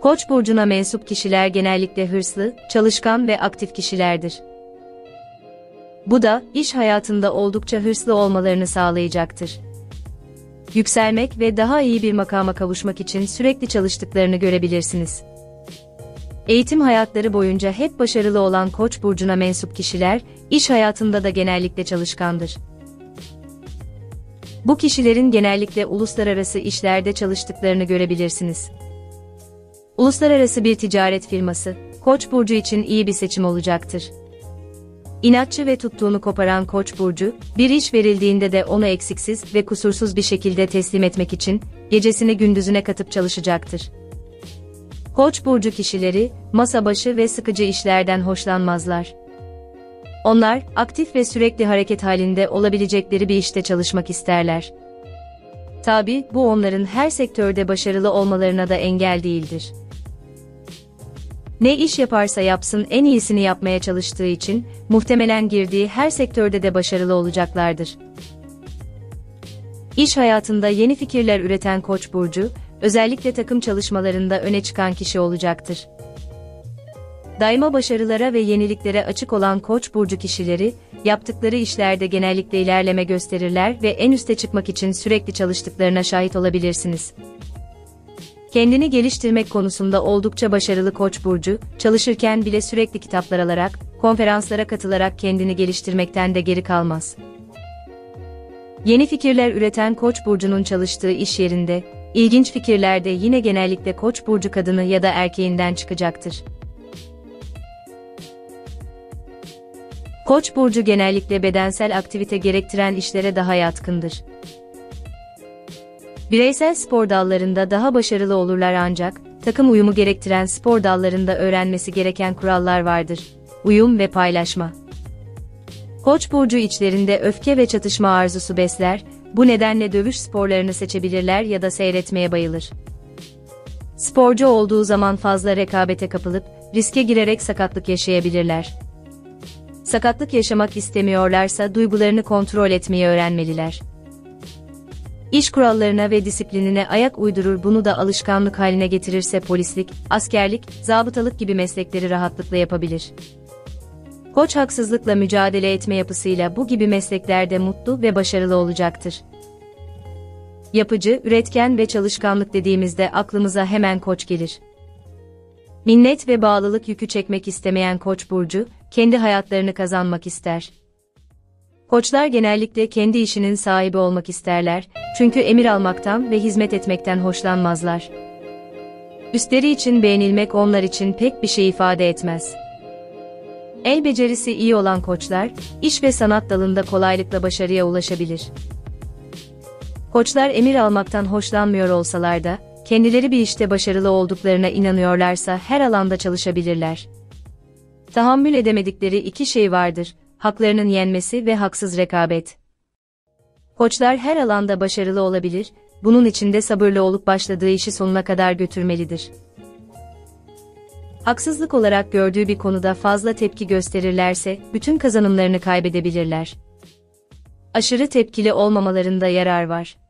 Koç burcuna mensup kişiler genellikle hırslı, çalışkan ve aktif kişilerdir. Bu da iş hayatında oldukça hırslı olmalarını sağlayacaktır. Yükselmek ve daha iyi bir makama kavuşmak için sürekli çalıştıklarını görebilirsiniz. Eğitim hayatları boyunca hep başarılı olan Koç burcuna mensup kişiler, iş hayatında da genellikle çalışkandır. Bu kişilerin genellikle uluslararası işlerde çalıştıklarını görebilirsiniz. Uluslararası bir ticaret firması, Koç burcu için iyi bir seçim olacaktır. İnatçı ve tuttuğunu koparan Koç burcu, bir iş verildiğinde de onu eksiksiz ve kusursuz bir şekilde teslim etmek için, gecesini gündüzüne katıp çalışacaktır. Koç burcu kişileri, masa başı ve sıkıcı işlerden hoşlanmazlar. Onlar, aktif ve sürekli hareket halinde olabilecekleri bir işte çalışmak isterler. Tabii, bu onların her sektörde başarılı olmalarına da engel değildir. Ne iş yaparsa yapsın en iyisini yapmaya çalıştığı için, muhtemelen girdiği her sektörde de başarılı olacaklardır. İş hayatında yeni fikirler üreten Koç burcu, özellikle takım çalışmalarında öne çıkan kişi olacaktır. Daima başarılara ve yeniliklere açık olan Koç burcu kişileri, yaptıkları işlerde genellikle ilerleme gösterirler ve en üste çıkmak için sürekli çalıştıklarına şahit olabilirsiniz. Kendini geliştirmek konusunda oldukça başarılı Koç burcu, çalışırken bile sürekli kitaplar alarak, konferanslara katılarak kendini geliştirmekten de geri kalmaz. Yeni fikirler üreten Koç burcunun çalıştığı iş yerinde, ilginç fikirler de yine genellikle Koç burcu kadını ya da erkeğinden çıkacaktır. Koç burcu genellikle bedensel aktivite gerektiren işlere daha yatkındır. Bireysel spor dallarında daha başarılı olurlar ancak, takım uyumu gerektiren spor dallarında öğrenmesi gereken kurallar vardır. Uyum ve paylaşma. Koç burcu içlerinde öfke ve çatışma arzusu besler, bu nedenle dövüş sporlarını seçebilirler ya da seyretmeye bayılır. Sporcu olduğu zaman fazla rekabete kapılıp, riske girerek sakatlık yaşayabilirler. Sakatlık yaşamak istemiyorlarsa duygularını kontrol etmeyi öğrenmeliler. İş kurallarına ve disiplinine ayak uydurur, bunu da alışkanlık haline getirirse polislik, askerlik, zabıtalık gibi meslekleri rahatlıkla yapabilir. Koç haksızlıkla mücadele etme yapısıyla bu gibi mesleklerde mutlu ve başarılı olacaktır. Yapıcı, üretken ve çalışkanlık dediğimizde aklımıza hemen Koç gelir. Minnet ve bağlılık yükü çekmek istemeyen Koç burcu, kendi hayatlarını kazanmak ister. Koçlar genellikle kendi işinin sahibi olmak isterler, çünkü emir almaktan ve hizmet etmekten hoşlanmazlar. Üstleri için beğenilmek onlar için pek bir şey ifade etmez. El becerisi iyi olan Koçlar, iş ve sanat dalında kolaylıkla başarıya ulaşabilir. Koçlar emir almaktan hoşlanmıyor olsalar da, kendileri bir işte başarılı olduklarına inanıyorlarsa her alanda çalışabilirler. Tahammül edemedikleri iki şey vardır: haklarının yenmesi ve haksız rekabet. Koçlar her alanda başarılı olabilir, bunun için de sabırlı olup başladığı işi sonuna kadar götürmelidir. Haksızlık olarak gördüğü bir konuda fazla tepki gösterirlerse, bütün kazanımlarını kaybedebilirler. Aşırı tepkili olmamalarında yarar var.